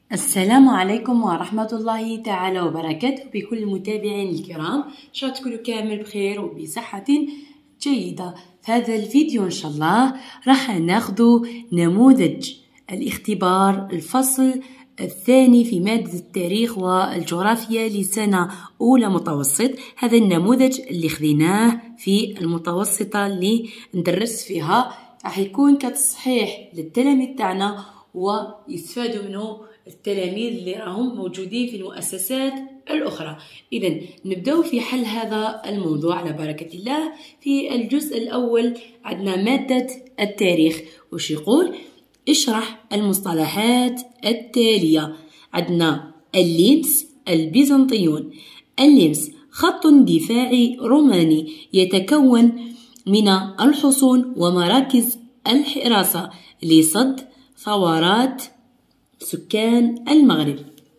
السلام عليكم ورحمة الله تعالى وبركاته بكل المتابعين الكرام. إن شاء الله تكونوا كامل بخير وبصحة جيدة. في هذا الفيديو إن شاء الله راح ناخذ نموذج الاختبار الفصل الثاني في مادة التاريخ والجغرافيا لسنة أولى متوسط. هذا النموذج اللي خذيناه في المتوسطة اللي ندرس فيها راح يكون كتصحيح للتلاميذ تاعنا ويستفادوا منه التلاميذ اللي راهم موجودين في المؤسسات الأخرى. إذن نبدأ في حل هذا الموضوع على بركة الله. في الجزء الأول عندنا مادة التاريخ، وش يقول؟ اشرح المصطلحات التالية. عندنا الليمس البيزنطيون. الليمس خط دفاعي روماني يتكون من الحصون ومراكز الحراسة لصد ثورات سكان المغرب.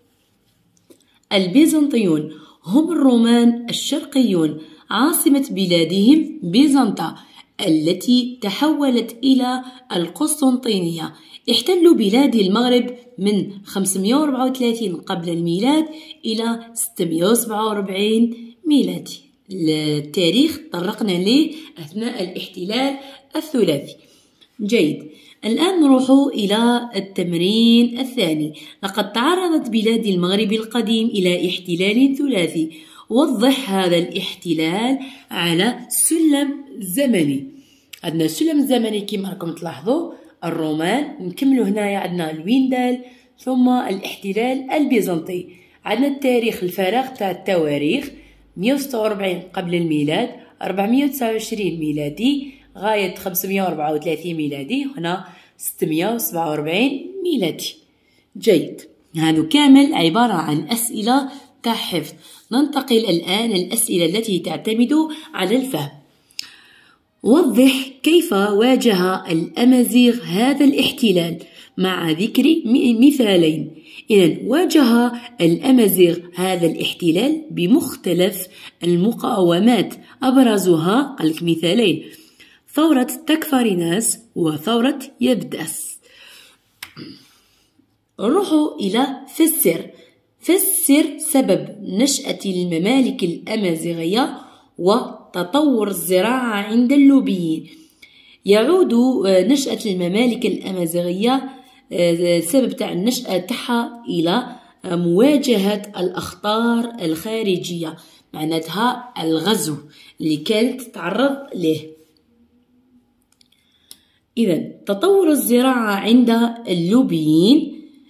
البيزنطيون هم الرومان الشرقيون، عاصمة بلادهم بيزنطة التي تحولت إلى القسطنطينية. احتلوا بلاد المغرب من 534 قبل الميلاد إلى 647 ميلادي. التاريخ طرقنا له أثناء الاحتلال الثلاثي. جيد، الآن نروح إلى التمرين الثاني. لقد تعرضت بلاد المغرب القديم إلى احتلال ثلاثي. وضح هذا الاحتلال على سلم زمني. عندنا السلم الزمني كما راكم تلاحظوا الرومان، نكملوا هنايا عندنا الويندال، ثم الاحتلال البيزنطي. عندنا التاريخ الفراغ تاع التواريخ 146 قبل الميلاد، 429 ميلادي، غاية 534 ميلادي، هنا 647 ميلادي. جيد، هذا كامل عبارة عن أسئلة تاع حفظ. ننتقل الآن الأسئلة التي تعتمد على الفهم. وضح كيف واجه الأمازيغ هذا الاحتلال مع ذكر مثالين. إذن واجه الأمازيغ هذا الاحتلال بمختلف المقاومات، أبرزها قالك مثالين: ثورة تكفرناس وثورة يبدأس. نروحوا إلى فسر سبب نشأة الممالك الأمازيغية وتطور الزراعة عند اللوبيين. يعود نشأة الممالك الأمازيغية سبب تاع النشأة تاعها إلى مواجهة الأخطار الخارجية، معناتها الغزو اللي كانت تتعرض له. إذن تطور الزراعة عند اللوبيين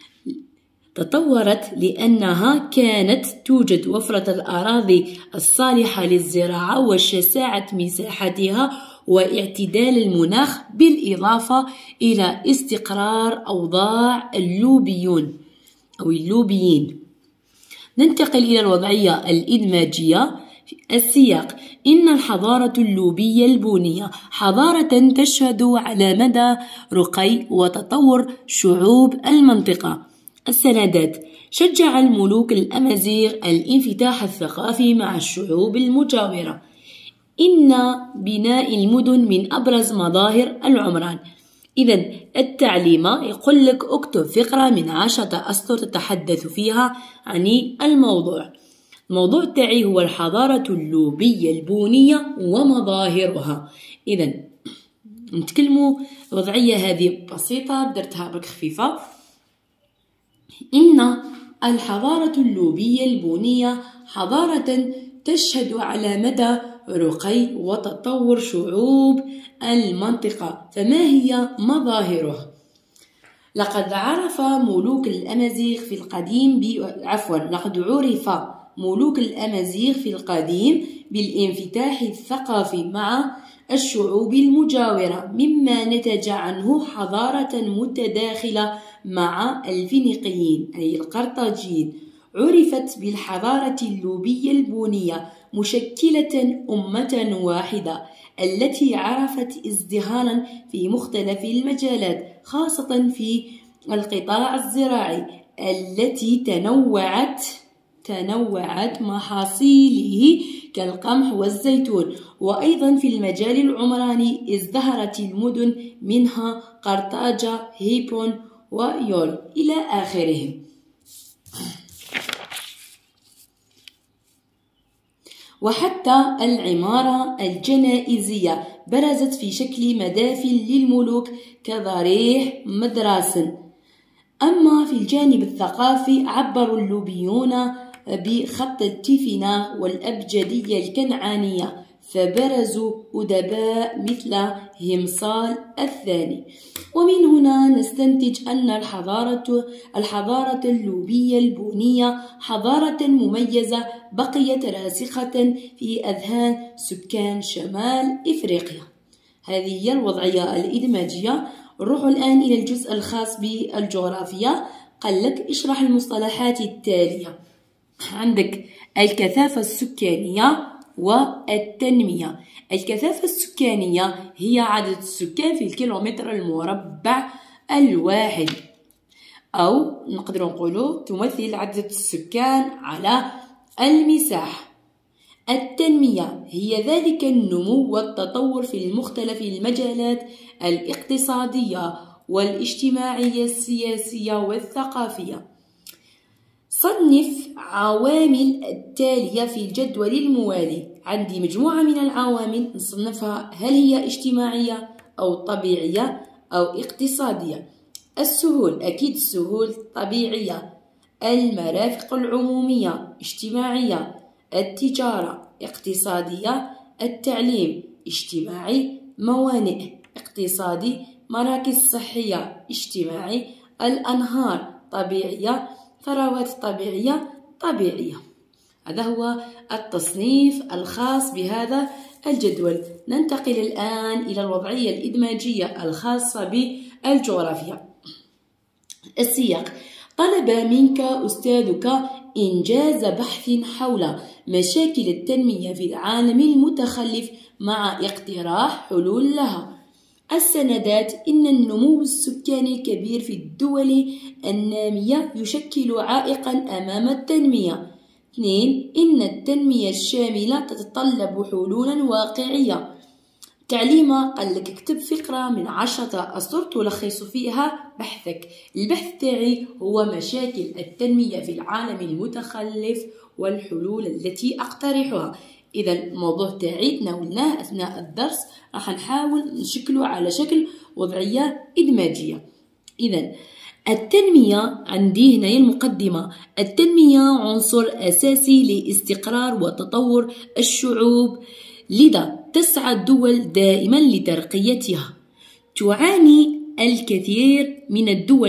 تطورت لأنها كانت توجد وفرة الأراضي الصالحة للزراعة وشساعة مساحتها واعتدال المناخ، بالإضافة إلى استقرار أوضاع اللوبيين. ننتقل إلى الوضعية الإدماجية. السياق: إن الحضارة اللوبية البونية حضارة تشهد على مدى رقي وتطور شعوب المنطقة. السندات: شجع الملوك الأمازيغ الانفتاح الثقافي مع الشعوب المجاورة. إن بناء المدن من أبرز مظاهر العمران. إذن التعليمة يقول لك اكتب فقرة من 10 أسطر تتحدث فيها عن الموضوع. الموضوع تاعي هو الحضارة اللوبية البونية ومظاهرها. إذن نتكلموا الوضعية هذه بسيطة، درتها برك خفيفة. إن الحضارة اللوبية البونية حضارة تشهد على مدى رقي وتطور شعوب المنطقة. فما هي مظاهرها؟ لقد عرف ملوك الأمازيغ في القديم لقد عرف ملوك الأمازيغ في القديم بالانفتاح الثقافي مع الشعوب المجاورة، مما نتج عنه حضارة متداخلة مع الفينيقيين أي القرطاجيين. عرفت بالحضارة اللوبية البونية مشكلة أمة واحدة التي عرفت ازدهارا في مختلف المجالات، خاصة في القطاع الزراعي التي تنوعت محاصيله كالقمح والزيتون، وأيضا في المجال العمراني ازدهرت المدن منها قرطاجة، هيبون ويول إلى آخرهم. وحتى العمارة الجنائزية برزت في شكل مدافن للملوك كضريح مدرسة. أما في الجانب الثقافي عبر اللوبيون بخط التيفنا والأبجدية الكنعانية، فبرزوا أدباء مثل همصال الثاني. ومن هنا نستنتج أن الحضارة اللوبية البونية حضارة مميزة بقيت راسخة في أذهان سكان شمال إفريقيا. هذه هي الوضعية الإدماجية. نروح الآن إلى الجزء الخاص بالجغرافيا. قال لك اشرح المصطلحات التالية. عندك الكثافة السكانية والتنمية. الكثافة السكانية هي عدد السكان في الكيلومتر المربع الواحد، أو نقدر نقوله تمثل عدد السكان على المساحة. التنمية هي ذلك النمو والتطور في مختلف المجالات الاقتصادية والاجتماعية السياسية والثقافية. صنف عوامل التالية في الجدول الموالي. عندي مجموعة من العوامل نصنفها، هل هي اجتماعية أو طبيعية أو اقتصادية؟ السهول، أكيد السهول طبيعية. المرافق العمومية اجتماعية. التجارة اقتصادية. التعليم اجتماعي. موانئ اقتصادي. مراكز صحية اجتماعي. الأنهار طبيعية. ثروات طبيعية طبيعية. هذا هو التصنيف الخاص بهذا الجدول. ننتقل الآن إلى الوضعية الإدماجية الخاصة بالجغرافيا. السياق: طلب منك أستاذك إنجاز بحث حول مشاكل التنمية في العالم المتخلف مع اقتراح حلول لها. السندات: إن النمو السكاني الكبير في الدول النامية يشكل عائقا أمام التنمية. 2. إن التنمية الشاملة تتطلب حلولا واقعية. تعليمة: قال لك اكتب فقرة من 10 أسطر تلخص فيها بحثك. البحث تاعي هو مشاكل التنمية في العالم المتخلف والحلول التي أقترحها. إذا الموضوع تاعي تناولناه أثناء الدرس، راح نحاول نشكله على شكل وضعية إدماجية. إذا التنمية عندي هنا المقدمة. التنمية عنصر أساسي لاستقرار وتطور الشعوب، لذا تسعى الدول دائما لترقيتها. تعاني الكثير من الدول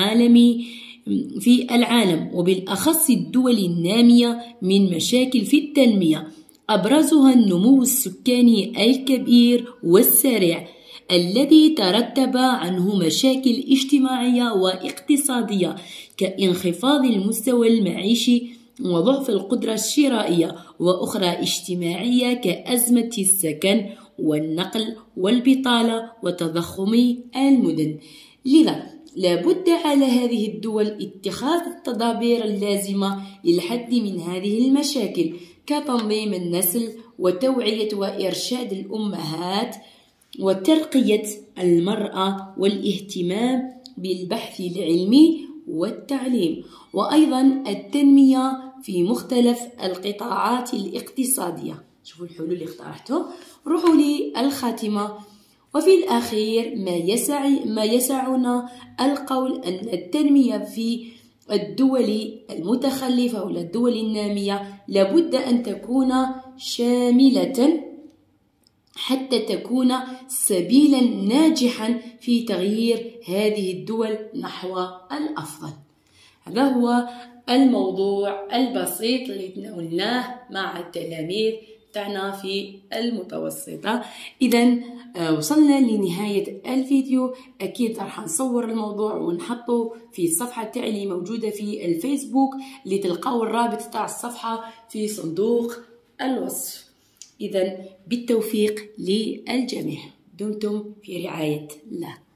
في العالم وبالأخص الدول النامية من مشاكل في التنمية، أبرزها النمو السكاني الكبير والسريع الذي ترتب عنه مشاكل اجتماعية واقتصادية كانخفاض المستوى المعيشي وضعف القدرة الشرائية، وأخرى اجتماعية كأزمة السكن والنقل والبطالة وتضخم المدن. لذا لابد على هذه الدول اتخاذ التدابير اللازمة للحد من هذه المشاكل كتنظيم النسل وتوعية وإرشاد الأمهات وترقية المرأة والاهتمام بالبحث العلمي والتعليم، وأيضا التنمية في مختلف القطاعات الاقتصادية. شوفوا الحلول اللي اقترحته. روحوا للخاتمة. وفي الأخير ما يسعنا القول أن التنمية في الدول المتخلفة ولا الدول النامية لابد أن تكون شاملة حتى تكون سبيلا ناجحا في تغيير هذه الدول نحو الأفضل. هذا هو الموضوع البسيط اللي تناولناه مع التلاميذ تاعنا في المتوسطة. إذا وصلنا لنهاية الفيديو. أكيد راح نصور الموضوع ونحطه في الصفحة تاعي اللي موجودة في الفيسبوك، اللي تلقاو الرابط تاع الصفحة في صندوق الوصف. إذا بالتوفيق للجميع، دمتم في رعاية الله.